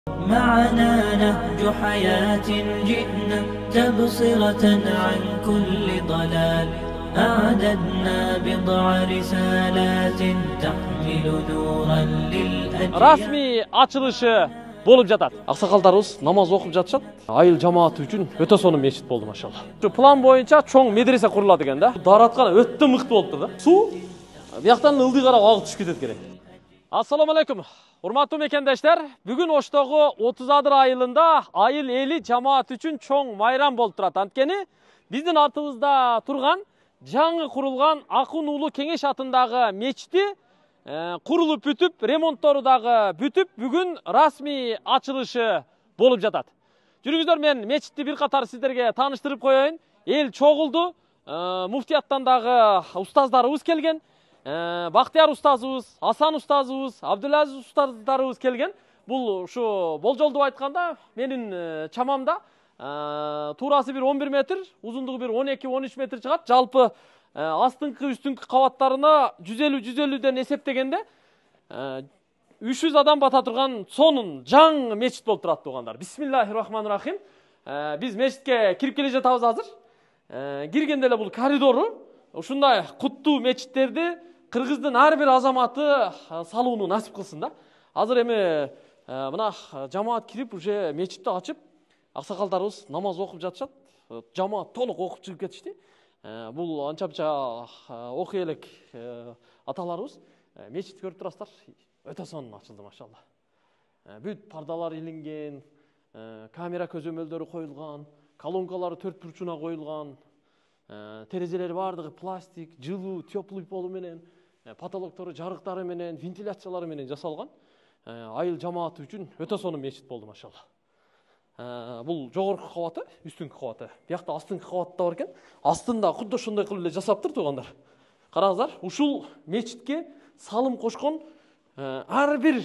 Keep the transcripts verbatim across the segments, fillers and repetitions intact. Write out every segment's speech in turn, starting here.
معنا نهج حياة جئنا تبصرة عن كل ضلال أعددنا بضع رسالات تحمل نورا للأجيال. Rasmi açılışı bolup жатат. Аксакалдарыбыз намаз окуп жатышат. Айыл жамааты үчүн өтө сонун мечит болду машалла. Şu план боюнча чоң медресе курулат экен да. Дараткана өтө мыкты болуптур да. Суу бияктан ылдый карап агып түшүп кетет керек. Assalamu alaikum. Урматтуу мекендештер, бүгүн Оштогу отуз адыр айылында айыл эли жамаат үчүн чоң майрам болуп турат. Анткени биздин артыбызда турган жаңы курулган Акын уулу Кеңеш атындагы мечити курулуп бүтүп, ремонттору дагы бүтүп, бүгүн расмий ачылышы болуп жатат. Жүрүңүздөр, мен мечитти бир катар сиздерге тааныштырып коеюн. Эл чогулду, муфтияттан дагы устаздарыбыз келген. Бактияр устазыбыз, Асан устазыбыз, Абдулазиз устаздарыбыз келген. Бул ушу болжолду айтканда менин чамамда туурасы бир он бир метр, узундугу бир он эки он үч метр чыгат. Жалпы астыңкы үстүңкү кабаттарына жүз элүү жүз элүүдөн эсептегенде үч жүз адам бата турган сонун жаңы мечит болуп турат туугандар. Бисмиллахир-рахманир-рахим. Биз мечитке кирип келе жатабыз азыр. Киргенде эле бул коридору ушундай куттуу мечиттерди Кыргыздын ар бир азаматы салууну насип кылсын да. Азыр эми мына жамаат кирип уже мечитти ачып, аксакалдарыбыз намаз окуп жатышат. Жамаат толук окуп чыгып кетишти. Бул анча-мынча окуй элек аталарыбыз. Мечит көрүп турасыздар, өтө сонун ачылды машалла. Бүт пардалар илинген, камера көзөмөлдөрү коюлган, колонкалары төрт бурчуна коюлган, терезелери бардыгы пластик, жылуу, теплый полу менен, потолоктору жарыктары менен, вентиляциялары менен жасалган. Айыл жамааты үчүн өтө сонун мечит болду машалла. Бул жогорку кабаты, үстүңкү кабаты. Биякта астыңкы кабатта бар экен. Астында кудда ошондой кылып эле жасаптыр туугандар. Караңыздар, ушул мечитке салым кошкон ар бир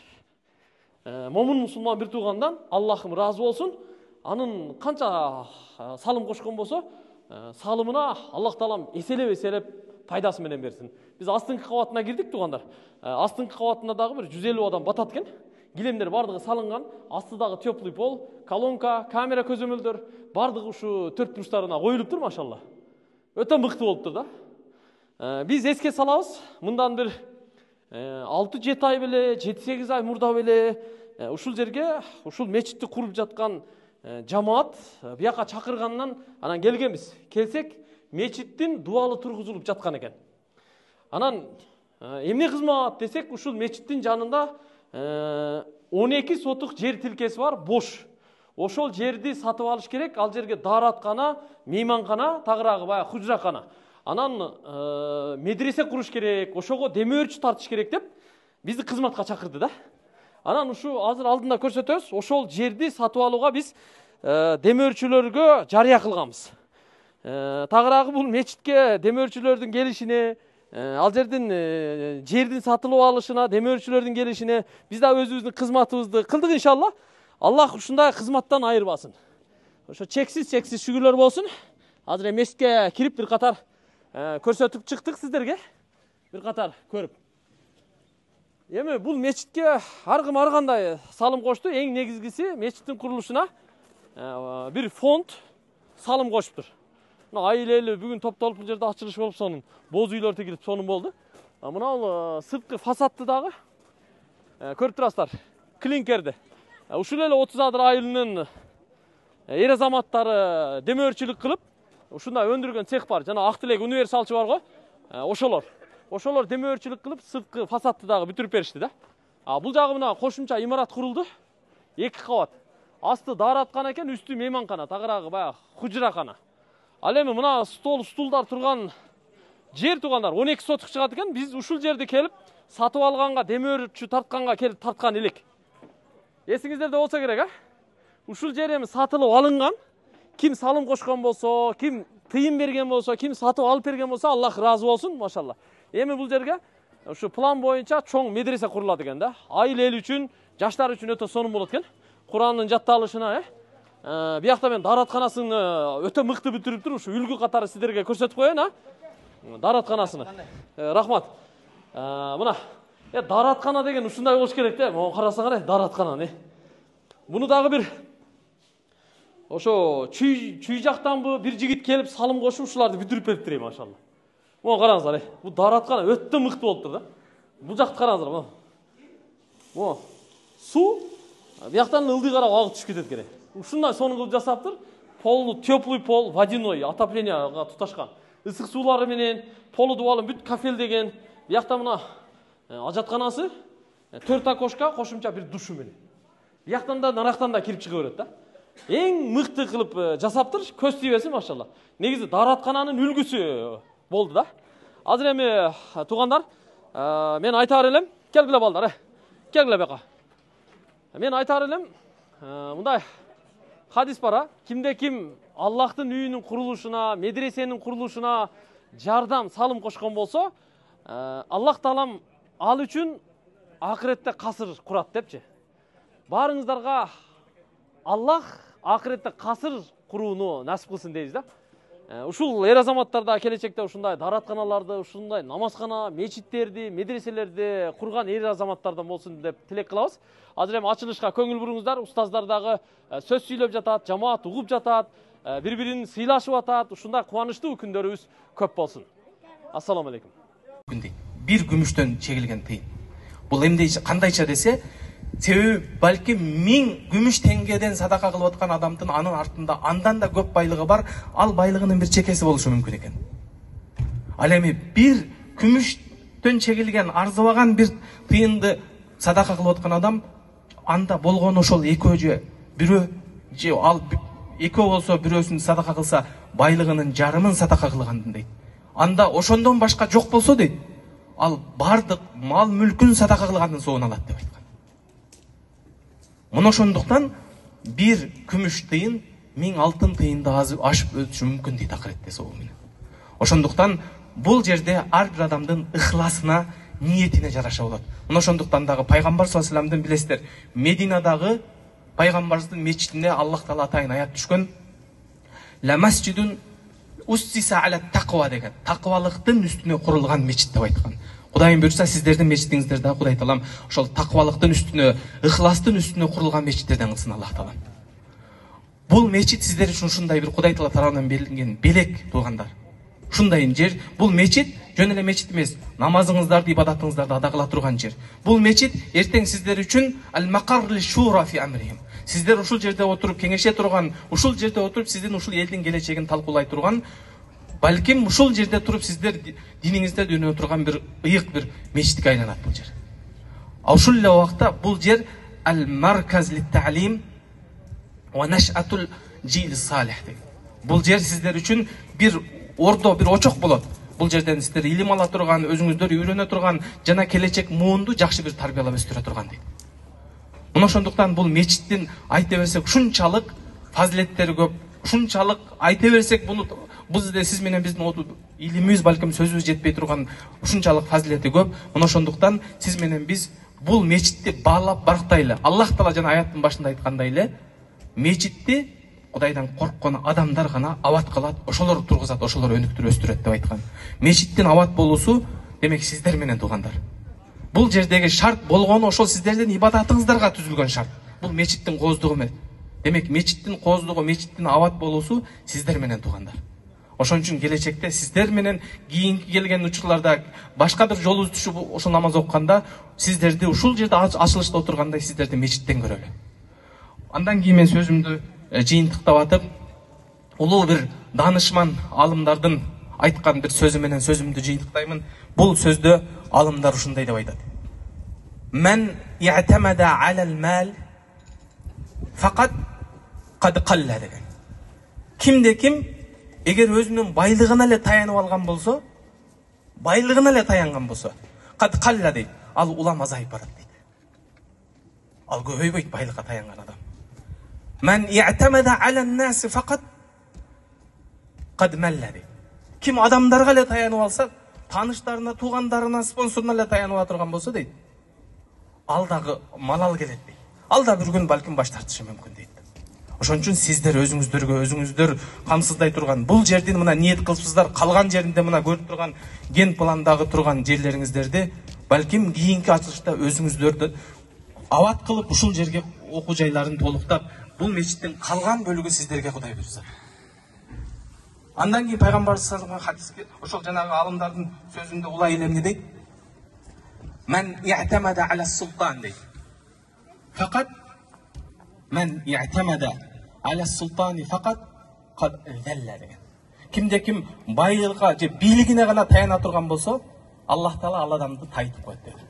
момун мусулман бир туугандан Аллахым ыраазы болсун. Анын канча салым кошкон болсо, салымына Аллах Таалам эселеп-эселеп пайдасы менен берсин. Биз астыңкы кабатына кирдик туугандар. Астыңкы кабатында дагы бир жүз элүү адам батат экен. Килемдер бардыгы салынган, астыдагы теплый пол, колонка, камера көзөмөлдөр бардыгы ушу төрт бурчтарына коюлуптур машалла. Өтө мыкты болуптур да. Биз эске салабыз, мындан бир алты жети ай беле, жети сегиз ай мурда беле ушул жерге, ушул мечитти куруп жаткан жамаат бияка чакыргандан анан келгенбиз. Келсек, мечиттин дуалы тургузулуп жаткан экен. Анан эмне кызмат десек, ушул мечиттин жанында он эки сотук жер тилкеси бар, бош. Ошол жерди сатып алыш керек. Ал жерге даараткана, мейманкана, тагыраагы баягы хужракана. Анан медресе куруш керек, ошого демөөрчү тартыш керек деп бизди кызматка чакырды да. Анан ушу азыр алдында көрсөтөбүз. Ошол жерди сатып алууга биз демөөрчүлөргө жарыя кылганбыз. Тагыраагы бул мечитке демөөрчүлөрдүн келишине, ал жердин жердин сатылып алышына, демөөрчүлөрдүн келишине биз да өзүбүздүн кызматыбызды кылдык иншалла. Аллах ушундай кызматтан айырбасын. Ошо чексиз чексиз шүгүрлөр болсун. Азыр мечитке кирип бир катар көрсөтүп чыктык сиздерге. Бир катар көрүп. Эми бул мечитке ар ким ар кандай салым кошту. Эң негизгиси мечиттин курулушуна бир фонд салым кошуптур. Мына айыл эли бүгүн топтолуп бул жерде ачылыш болуп, сонун боз үйлөр тигилип сонун болду. Мына бул сырткы фасадты дагы көрүп турасыздар. Клинкерди. Ушул эле отуз адыр айылынын эр азаматтары демөөрчүлүк кылып, ушундай өндүргөн цех бар. Жана Ак Тилек универсалчы бар го. Ошолор. Ошолор демөөрчүлүк кылып, сырткы фасадты дагы бүтүрүп беришти да. А бул жагы мына кошумча имарат курулду. эки кабат. Асты даараткана экен, үстү мейманкана, тагыраагы баягы хужракана. Ал эми мына стол, стулдар турган жер туугандар он эки сотук чыгат экен. Биз ушул жерди келип сатып алганга, демөөрчү тартканга келип тарткан элек. Эсиңиздерде болсо керек, а? Ушул жер эми сатылып алынган. Ким салым кошкон болсо, ким тыйым берген болсо, ким сатып алып берген болсо, Аллах ыраазы болсун, машалла. Эми бул жерге ушу план боюнча чоң медресе курулат экен да. Айыл эл үчүн, жаштар үчүн өтө сонун болот экен. Курандын жатталышына, э? Биякта мен дааратканасын өтө мыкты бүтүрүптүр. Ушу үлгү катары сиздерге көрсөтүп коеюн, а? Дааратканасын. Рахмат. Мына, даараткана деген ушундай болуш керек да. Могу карасаңар, даараткана, не? Буну дагы бир ошо чүй чүй жактанбы бир жигит келип салым кошуп ушуларды бүтүрүп бериптир машалла. Муну караңыздар, бу дараткан өтө мыкты болуптур да. Бул жакты караңыздар, мына. Мына суу бияктан ылдый карап агып түшүп кетет керек. Ушундай сонун кылып жасаптыр. Полу теплый пол, водяной отоплениега туташкан. Ысык суулары менен полу дубалын бүт кафелдеген. Биякта мына ажатканасы төрт окошко кошумча бир душу менен. Бияктан да нарактан да кирип чыга берет да. Эң мыкты кылып жасаптыр, көз тийбесин машалла. Негизи дараткананын үлгүсү болду да. Азыр эми туугандар, мен айтар элем, келгиле балдар, келгиле бека. Мен айтар элем, мындай хадис бар, кимде ким Аллахтын үйүнүн курулушуна, медресенин курулушуна жардам, салым кошкон болсо, Аллах Таалам ал үчүн акыретте касыр курат депчи. Барыңыздарга Аллах акыретте касыр курууну насип кылсын дейбиз да. Ушул эр азаматтарда келечекте ушундай даратканаларды, ушундай намазкана, мечиттерди, медреселерди курган эр азаматтардан болсун деп тилек кылабыз. Азыр эми ачылышка көңүл буруңуздар. Устаздар дагы сөз сүйлөп жатат, жамаат угуп жатат, бири-бирин сыйлашып атат. Ушундай кубанычтуу күндөрүбүз көп болсун. Ассаламу алейкум. Бир күмүштөн чегилген тыйын. Бул эмне кандайча десе, себеби балки миң күмүш теңгеден садака кылып аткан адамдын анын артында андан да көп байлыгы бар, ал байлыгынын бир чекеси болушу мүмкүн экен. Ал эми бир күмүштөн чегилген арзыбаган бир тыйынды садака кылып аткан адам анда болгону ошол экөө же бирөө же ал экөө болсо бирөөсүн садака кылса байлыгынын жарымын садака кылгандын дейт. Анда ошондон башка жок болсо дейт, ал бардык мал мүлкүн садака кылгандын соон алат деп айткан. Мына ошондуктан бир күмүш тыйын миң алтын тыйынды ашып өтүшү мүмкүн дейт акыретте соол менен. Ошондуктан бул жерде ар бир адамдын ыхласына, ниетине жараша болот. Мына ошондуктан дагы пайгамбар саллаллаху алейхи вассаламдын билесиздер, Мединадагы пайгамбарыбыздын мечитине Аллах Таала атайын аят түшкөн. Ла масжидун уссиса аля тақва деген, тақвалыктын үстүнө курулган мечит деп айткан. Кудайым буйрса сиздердин мечитиңиздер да Кудай Таалам ошол тақвалыктын үстүнө, ыхластын үстүнө курулган мечиттерден кылсын Аллах Таалам. Бул мечит сиздер үчүн ушундай бир Кудай Таала тарабынан берилген белек туугандар. Ушундай жер, бул мечит жөн эле мечит эмес, намазыңыздарды, ибадатыңыздарды ада кыла турган жер. Бул мечит эртең сиздер үчүн ал-мақар лиш-шура фи амрихим. Сиздер ушул жерде отуруп кеңеше турган, ушул жерде отуруп сиздин ушул элдин келечегин талкуулай турган, балким ушул жерде туруп сиздер диниңизде үйрөнө турган бир ыйык бир мечитке айланат бул жер. Ушул эле убакта бул жер ал-марказ лит-та'лим ва наш'атул жил салих. Бул жер сиздер үчүн бир ордо, бир очок болот. Бул жерден сиздер илим ала турган, өзүңүздөр үйрөнө турган, жана келечек муунду жакшы бир тарбиялап өстүрө турган дейт. Мына ошондуктан бул мечиттин айта берсек ушунчалык фазилеттери көп, ушунчалык айта берсек буну бизде сиз менен биздин илимибиз балким сөзүбүз жетпей турган ушунчалык фазилети көп. Мына ошондуктан сиз менен биз бул мечитти баалап барктайлы. Аллах Таала жана аяттын башында айткандай эле, мечитти Кудайдан корккон адамдар гана абат кылат, ошолор тургузат, ошолор өнүктүрүп өстүрөт деп айткан. Мечиттин абат болуусу демек сиздер менен туугандар. Бул жердеги шарт болгону ошол сиздердин ибадатыңыздарга түзүлгөн шарт. Бул мечиттин кооздугу эмес. Демек мечиттин кооздугу, мечиттин абат болуусу сиздер менен туугандар. Ошон үчүн келечекте сиздер менен кийинки келген учурларда башка бир жол түшүп ошол намаз окуганда сиздерди ушул жерде ачылышта отургандай сиздерди мечиттен көрөлү. Андан кийин мен сөзүмдү жыйынтыктап атып, улуу бир данышман алымдардын айткан бир сөзү менен сөзүмдү жыйынтыктаймын. Бул сөздө алымдар ушундай деп айтат. Мен иътамада алал мал фақат кад қалла деген. Кимде ким эгер өзүнүн байлыгына эле таянып алган болсо, байлыгына эле таянган болсо, кад қалла дейт, ал улам азайып барат дейт. Ал көбөйбөйт байлыкка таянган адам. Мен иътамада алал нас фақат кад малла дейт. Ким адамдарга эле таянып алса, таныштарына, туугандарына, спонсоруна эле таянып ала турган болсо дейт, ал дагы малал келет дейт. Ал да бир күн балким баш тартышы мүмкүн дейт. Ошон үчүн сиздер өзүңүздөргө өзүңүздөр камсыздай турган бул жердин мына ниет кылыпсыздар, калган жеринде мына көрүп турган ген пландагы турган жерлериңиздерди балким кийинки ачылышта өзүңүздөрдү абат кылып ушул жерге окуу жайларын толуктап, бул мечиттин калган бөлүгү сиздерге Кудай буйрса. Андан кийин пайгамбарыбыз саллаллаху алейхи хадиске ошол жанагы алымдардын сөзүндө улай эле эмне дейт? Мен i'tamada ala sultan дейт. Фақат мен i'tamada ala sultani faqat qad zalla деген. Кимде ким байлыкка же бийлигине гана таяна турган болсо, Аллах Таала ал адамды тайтып коет dedi.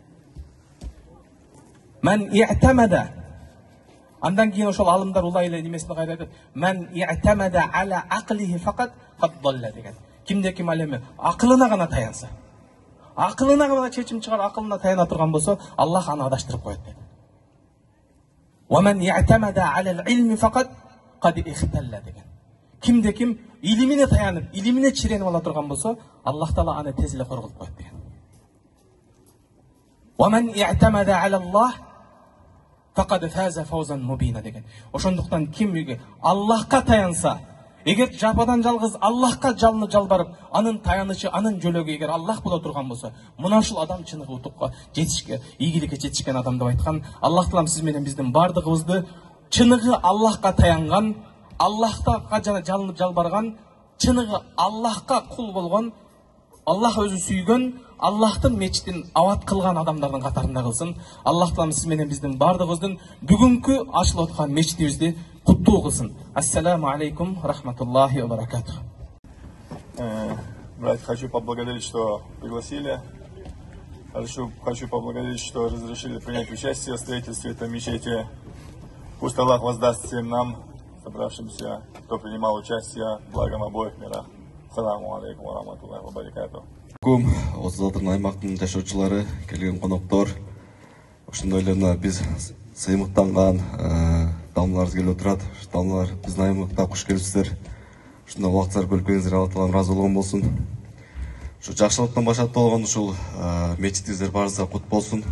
Мен i'tamada. Андан кийин ошол алымдар улай эле немесине кайра айтат. Мен i'tamada ala aqlihi faqat qad dalla деген. Кимде ким ал эми акылына гана таянса, акылына гана чечим чыгар, акылына таяна турган болсо, Аллах аны адаштырып коет dedi. Wa men i'tamada ala al-ilmi faqat qad ikhtalla деген. Кимде ким илимине таянып, илимине чиренип ала турган болсо, Аллах Таала аны тез эле корготуп коет деген. Wa men i'tamada ala Allah faqad faza fawzan mubina деген. Ошондуктан ким Аллахка таянса, эгер жападан жалгыз Аллахка жалынып жалбарып, анын таянычы, анын жөлөгү эгер Аллах боло турган болсо, мына ушул адам чыныгы утукка жетишке, ийгиликке жетишкен адам деп айткан. Аллах Таалам сиз менен биздин бардыгыбызды чыныгы Аллахка таянган, Аллахка жана жалынып жалбарган, чыныгы Аллахка кул болгон, Аллах өзү сүйгөн, Аллахтын мечитин абад кылган адамдардын катарында кылсын. Аллах Таалам сиз менен биздин бардыгыбыздын бүгүнкү ачылып аткан мечитибизди куттуу кылсын. Ассаламу алейкум рахматуллахи ва баракатух. Брат, хочу поблагодарить, что пригласили. Хочу, хочу поблагодарить, что разрешили принять участие в строительстве этой мечети. Пусть Аллах воздаст всем нам, собравшимся, кто принимал участие, благом обоих мирах. Ассаламу алейкум ва рахматуллахи ва баракатух. Осы Залтырын аймақтың жашоочулары, келген коноктор, ошондой эле мына биз сыймыктанган дамларыбыз келип отурат. Дамлар биздин аймакта куш келипсиздер. Ушундай убакыт сарп өлкөңүздөр Алла Таалам ыраазы болгон болсун. Ушу жакшылыктан баштап болгон ушул мечитибиздер баарыбызга кут болсун.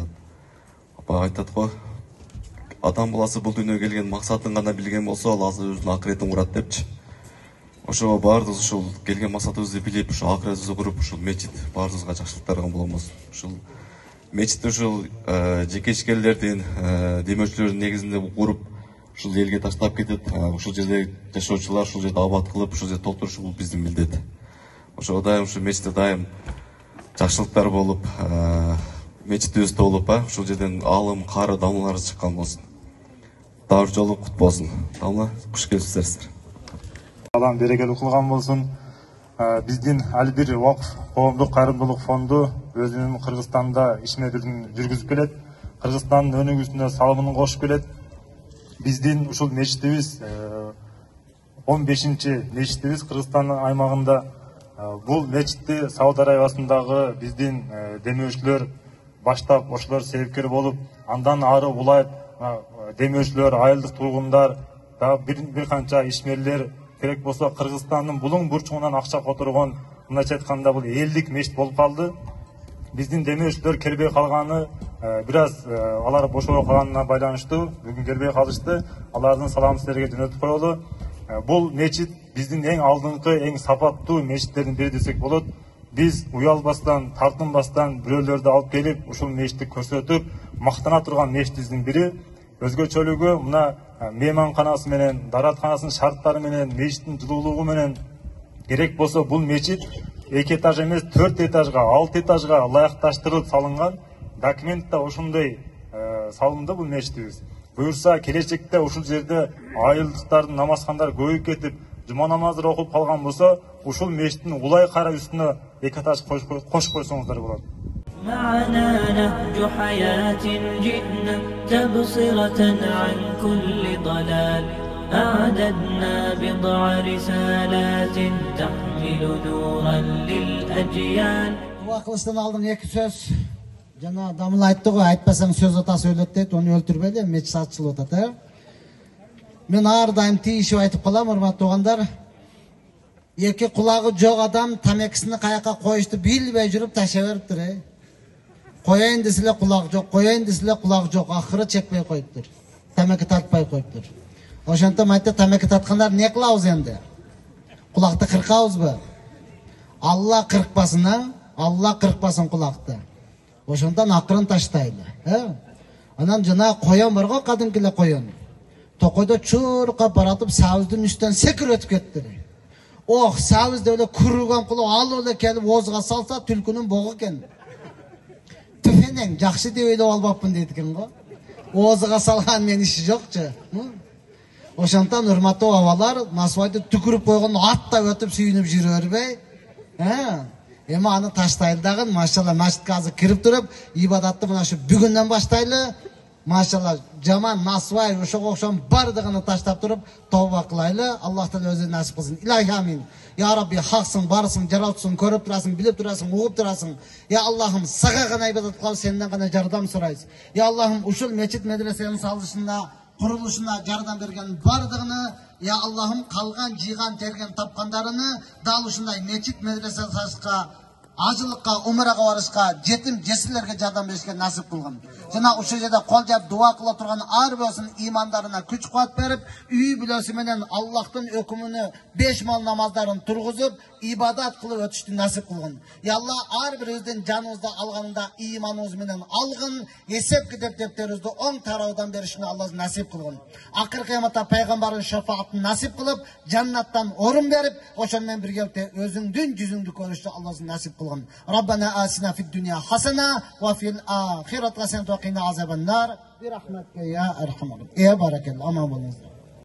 Апа айтат го, адам баласы бул дүйнөгө келген максатын гана билген болсо, ал өзүнүн акыретин курат депчи. Ошо баарыбыз ушул келген максатыбызды билип, ушул акыретибизди куруп, ушул мечит баарыбызга жакшылыктар кылган болобуз. Ушул мечит ушул жеке ишкерлердин, демөөрчүлөрдүн негизинде куруп, ушул элге таштап кетип, ушул жерде жашоочулар ушул жерде абад кылып, ушул жерде толтуруш бул биздин милдет. Ошо дайым ушул мечитте дайым жакшылыктар болуп, мечитибиз толуп, ушул жерден алым, кары, дамлар чыккан болсун. Дагы жолу кут болсун. Дамла, куш келипсиздер. Алам берекелүү кылган болсун. Биздин али бир вакыф коомдук кайрымдуулук фонду өзүнүн Кыргызстанда ишмердерин жүргүзүп келет. Кыргызстандын өнүгүүсүнө салымын кошуп келет. Биздин ушул мечитибиз он бешинчи мечитибиз Кыргызстан аймагында. Бул мечитти Сауд Арабиясындагы биздин демөөрчүлөр баштап, ошолор себепкер болуп, андан ары улайып, демөөрчүлөр, айылдык тургундар, бир бир канча ишмерлер керек болсо Кыргызстандын булуң бурчугунан акча которгон, мындайча айтканда бул элдик мечит болуп калды. Биздин демөөрчүлөр келбей калганы, бир аз алар бошобой калганына байланыштуу бүгүн келбей калышты. Алардын саламын силерге жөнөтүп коелу. Бул мечит биздин эң алдыңкы, эң сапаттуу мечиттердин бири десек болот. Биз уялбастан, тартынбастан бирөөлөрдү алып келип, ушул мечитти көрсөтүп, мактана турган мечитибиздин бири. Өзгөчөлүгү мына мейманканасы менен, даратканасынын шарттары менен, мечиттин жылуулугу менен керек болсо бул мечит эки этаж эмес, төрт этажга, алты этажга ылайыкташтырылып салынган. Документте ошондой салынды бул мечитибиз. Буюрса келечекте ушул жерде айылдыктардын намазхандары көбөйүп кетип, жума намазы окуп калган болсо, ушул мечиттин улай кара үстүнө эки этаж кошуп койсоңуздар болот. معنا نهج حياة جئنا تبصرة عن كل ضلال أعددنا بضع رسالات تحمل نورا للأجيال. Кылычтан алдың эки сөз. Жана Дамыл айтты го, айтпасаң сөз атасы өлөт дейт, onu өлтүрбөйлү, мечит ачылып атат, э. Мен ар дайым тийишип айтып калам, урматтуу туугандар. Эки кулагы жок адам тамекисини каяка коюшту билбей жүрүп таша бериптир, э. Koyayın desile kulak yok, koyayın desile kulak yok. Ahırı çekmeye koyuptur. Temeki tatpay koyuptur. Oşanta mayta temeki tatkanlar ne kılavuz endi? Kulakta kırkavuz bu. Allah kırkpasına, Allah kırkpasın kulakta. Oşantan akırın taştaylı. He? Анан жана коян бар го, кадимки эле коян. Токойдо чуркап баратып сабыздын үстүнөн секирип өтүп кетти. Ох, сабыз деп эле күрүгөн кылып алып эле келип оозуга салса, түлкүнүн богу экен. Түфенең жакшы деп ойлоп албаппын дейт экен го. Оозуга салган мен иши жокчу. Ошондон урматтуу бабалар, насыбайды түкүрүп койгон аттай өтүп сүйүнүп жүрө бербей, э, эми аны таштайлы дагы, машалла, машитке азыр кирип туруп, ибадатты мына ушу бүгүндөн баштайлы. Машалла, жаман, насыбай, ошого окшон бардыгын таштап туруп, тооба кылайлы. Аллах Таала өзү насип кылсын. Илахи амин. Я Рабби, хаксың, барысың, жаратсың, көрүп турасың, билип турасың, угуп турасың. Я Аллахым, сага гана ибадат кылып, сенден гана жардам сурайбыз. Я Аллахым, ушул мечит медресенин салышына, курулушуна жардам берген бардыгыны, я Аллахым, калган, жыйган, терген, тапкандарыны дал ушундай мечит медресе салышка, ажылыкка, умрага барышка, жетим жесирлерге жардам беришке насип кылгын. Жана ушул жерде кол жап дуа кыла турган ар бирөсүнүн имандарына күч кубат берип, үй бүлөсү менен Аллахтын өкүмүнө беш мал намаздарын тургузуп, ибадат кылып өтүштү насип кылгын. Я Аллах, ар бирибиздин жаныбызда алганында иманыбыз менен алгын, эсеп китептерибизди оң тарабынан беришини Аллах насип кылгын. Акыркы кыяматта пайгамбардын шафаатын насип кылып, жаннаттан орун берип, ошон менен биргеликте өзүңдүн жүзүңдү көрүштү Аллах насип кылгын. Rabbana atina fid dunya hasana wa fil akhirati hasanatan wa qina azaban nar bi rahmatika ya arhamar. Ya barakallahu aman bolunuz.